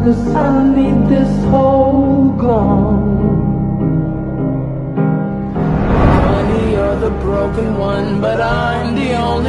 'cause I need this whole gone. Honey, you're the broken one, but I'm the only